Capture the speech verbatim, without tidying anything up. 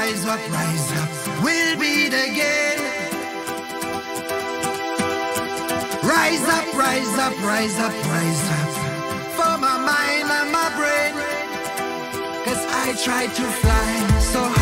rise up, rise up, we'll beat again. Rise up, rise up, rise up, rise up, for my mind and my brain. Cause I try to fly so high.